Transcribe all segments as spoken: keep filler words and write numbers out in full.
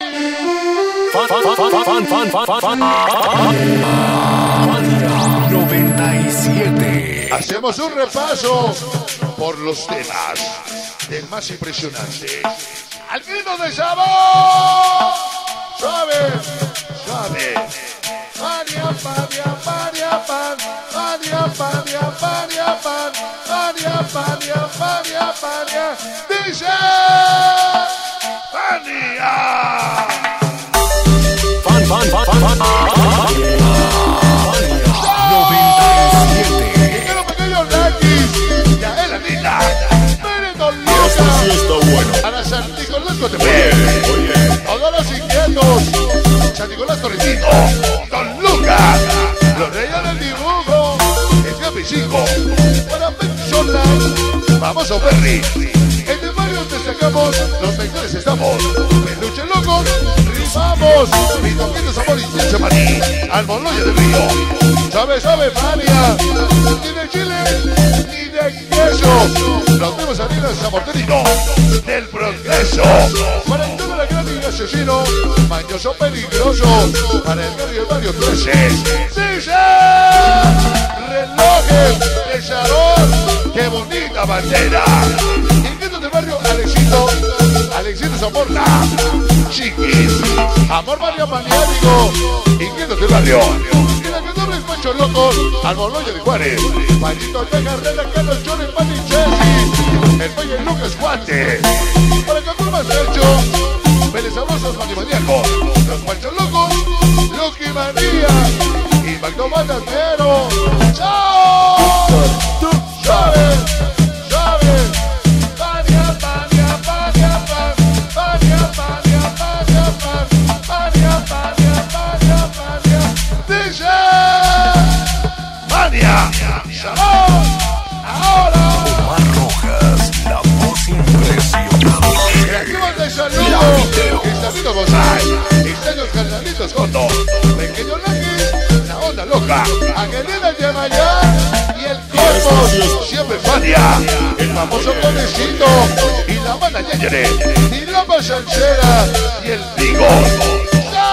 Fan, fan, fan, fan, fan, fan, fan, noventa y siete. Hacemos un repaso por los temas del más impresionante. ¡Al grito de sabor! ¡Suave! ¡Suave! ¡Paria, paria, paria, pan! ¡Paria, paria, paria, pan! ¡Paria, paria, paria, paria! ¡Dice! ¡Paria! Fan, fan, fan, fan, fan, noventa y siete. ¡Y los pequeños Yankees! ¡Ya es la linda! ¡Miren, don Lucas! Eso sí está bueno. ¡A la San Nicolás Cotepeque! Oye, ¡Todos los inquietos! ¡San Nicolás Torrecito! ¡Don Lucas! ¡Los reyes del dibujo! ¡El Gapi cinco! ¡Para Pensolas! ¡Vamos a Perry! En el barrio destacamos, los mejores estamos. ¡Peluche locos! ¡Rifamos! ¡Pitoquitos amor intenso maní! ¡Al Moloyo del Río! ¡Sabe, sabe, María! ¡Ni de chile! ¡Ni de queso! ¡Los vemos a Nina Zamorterino! ¡Del progreso! ¡Para el todo la gran y asesino! ¡Mañoso peligroso! ¡Para el barrio, el barrio trece! ¡Dice! ¡Relojes de sabor! ¡Qué bonita bandera! ¡Inquietos del barrio Alexito! ¡Alexito Zamorla! ¡Chiquis! ¡Amor María Maniático! ¡Inquietos del barrio! ¡Y la que doble Pancho Locos! ¡Al Moloyo de Juárez! ¡Panchito de Carrera, Carlos Chores, Pati Chessy! ¡El Peña y Lucas Guante! ¡Para el Cancún más hecho! ¡Vélez Sabrosos Manimaníacos! ¡Los Pancho Locos! ¡Lucky Manía! ¡Y Magno Bandandero! ¡Chao! ¡Tú sabes! ¡Sabes! ¡Paria, paria, paria, pan! ¡Paria, paria, paria, pan! ¡Paria, paria, paria, paria! ¡Dice! ¡Paria! ¡Sabor! ¡Ahora! Omar Rojas, la voz impresionante. Creativos de saludo, Cristalito González, Extraños Carnalitos Joto, Pequeño Languis, La Onda Loca, Angelina Yemayán y el Cosmos, siempre Fania, el famoso Conecito y la Mana Yeyere, y Lapa Sanchera y el Vigo. ¡No!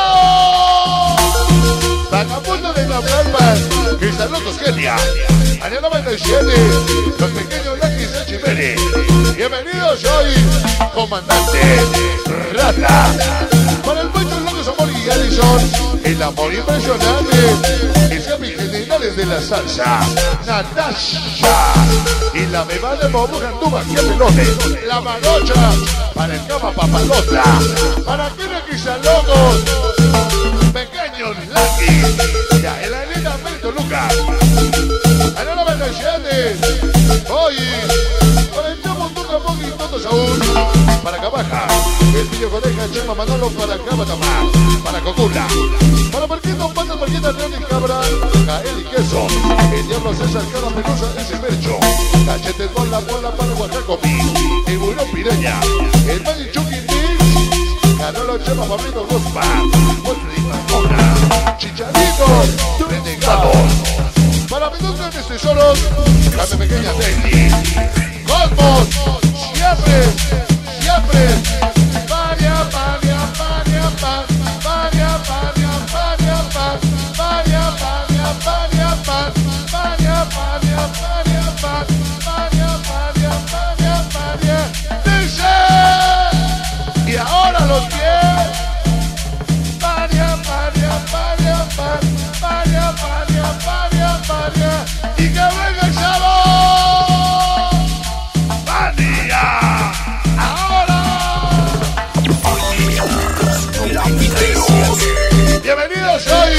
Vagabundo de la Palma, Cristalotos Kenia, Año noventa y siete, los pequeños Yankees de Chimere. Bienvenidos hoy, comandante Rata. Para el Pancho Locos Amor y Allison, el amor impresionante. Es Gaby Generales de la Salsa, Natasha. Y la beba de Bobo Ganduba, que pelote. La Manocha, para el Cama Papalota. Para Kenia Cristalotos, pequeños Yankees. Ya, el Elena Mérito Lucas. Año noventa y siete, oye, para el Chamo Tuca Pong y Toto Saúl, para Cabaja, el Pillo Coneja, Chema Manolo, para Cabatamá, para Cocula, para Marquito, Patas, Marquita, León y Cabra, Cael y Queso, el Diablo César, Cada Pelusa, ese Percho, Cachetes, Bola, Bola, para Guacacopi, el Burón Pireña, el Magic Chucky Mix, Canolo, Chema, Pablito, Rospa, Fuerte y Mamona, Chicharito, Renegados. Para mis dos grandes tesoros, la pequeña Teddy. Cosmos, siempre, siempre. Paria, paria, paria, pan. Paria, paria, paria, pan. Paria, paria, paria, pan. Paria, paria, paria, pan. Paria, paria, paria, paria. Dice. Y ahora los pies. Paria, paria, paria, pan. Paria, paria, paria, paria. Y que venga el sabor. Paria. Ahora. Bienvenidos hoy.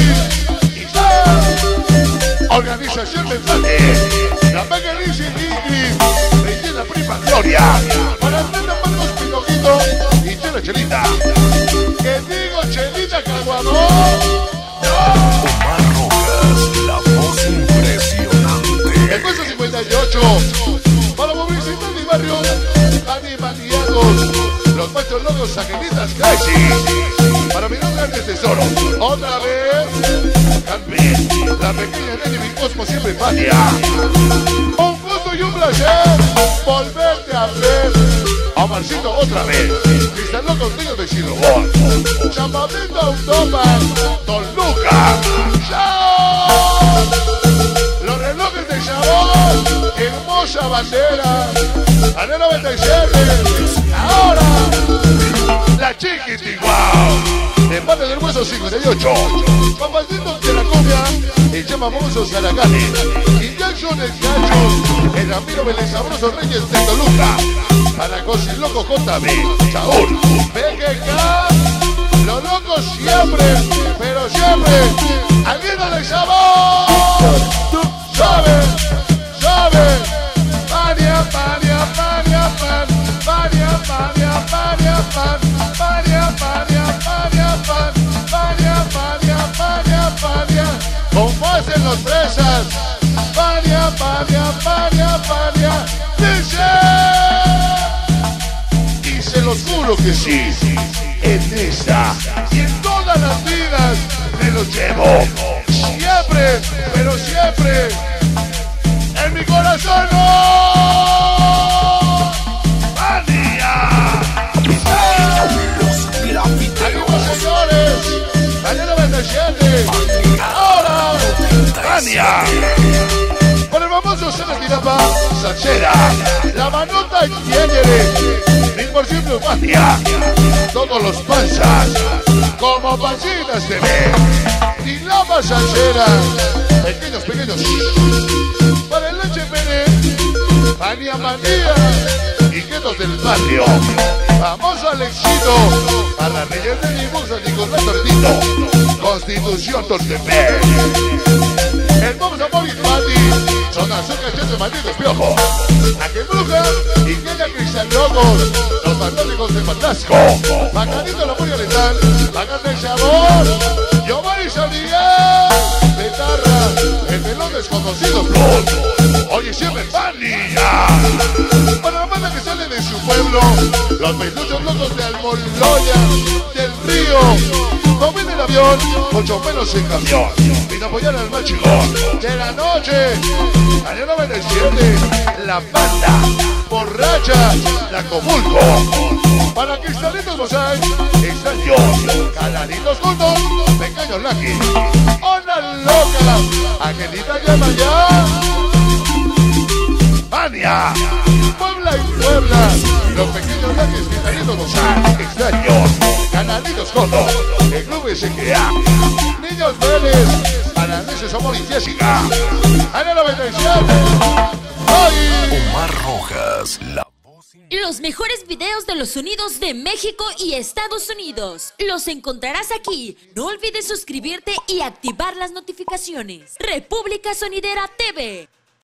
Organización Mensaje. La Mega Liz y Ingrid. Regina Prima Gloria. Para Brenda Marcos Pinoquito y Chela Chelita. Que digo Chelita Caguamón. Omar Rojas, la voz impresionante. El puesto cincuenta y ocho, para publicitar mi barrio, Animaniacos, los Panchos Locos, Angelitas Crazy, para mi nombre de tesoro, otra vez, Campi, la pequeña Nelly, mi Cosmo, siempre Fania. Un gusto y un placer volverte a ver. Omarcito otra vez. Cristal Locos Niños de Silobón. Champamento Automan. Don Luca. ¡Chao! Los relojes de Chabón. Hermosa bandera. Año noventa y siete. Ahora. La Chiquiti, wow. De parte del hueso cincuenta y ocho. Papacitos de la cumbia. El llama famoso Saracane. Y Jackson el Cacho. El Ramiro Vélez Sabroso Reyes de Toluca. Para Cosi Loco J B. Saúl. B G K. Los locos siempre. Pero siempre. Al grito de sabor. Sabe. Sabe. Pania, pania, pania, pan. Pania, pania, pania, pan. Pania, pania, pania, pan. Pania, pania, pania, pania. Como hacen los fresas. Pania, pania, pania, pania. Dice. Y se los juro que sí. En esta y en todas las vidas me los llevo. Siempre, pero siempre. En mi corazón no. ¡Mania! Amigos señores, año noventa y siete. Ahora, ¡Mania! Por el famoso Sena Tirapa, Sachera, la manota y Tiéñere, mil por ciento Mania. Todos los panzas, como pancitas de ve. Y la pasachera, pequeños, pequeños. Para el H P D, Mania Manía y Guetos del Barrio. Famoso Alexito, para Reyes de Nibusa, Nicolás Tordito, Constitución Tortepec. El Bob Amor y Pati, son azúcar, chetos, malditos piojos. Aquel Bruja y Kenia Cristal Locos, los fantásticos de Fantasco. Bacanito la Furia Letal, Bacán del Sabor, Giovanni San Miguel, Betarra, el melón desconocido Plus. Oye, siempre Mania. Para la banda que sale de su pueblo, los peluchos locos de Almoloya, del Río. Tomé el avión, ocho pelos en camión. Vino a apoyar al más chingón de la noche. Año noventa y siete, la banda borracha, la Comulco. Para Cristalitos Mosaic, extraño. Caladitos juntos, pequeños Lucky. Onda loca, Angelita llama ya. Mania, Puebla y Puebla, los pequeños Lucky, Cristalitos Mosaic, extraño. Canalitos Coto, el club S G A, Niños Vélez, para Meses Amor y Jessica, Año noventa y siete, hoy. Omar Rojas, la voz. Los mejores videos de los sonidos de México y Estados Unidos los encontrarás aquí. No olvides suscribirte y activar las notificaciones. República Sonidera T V.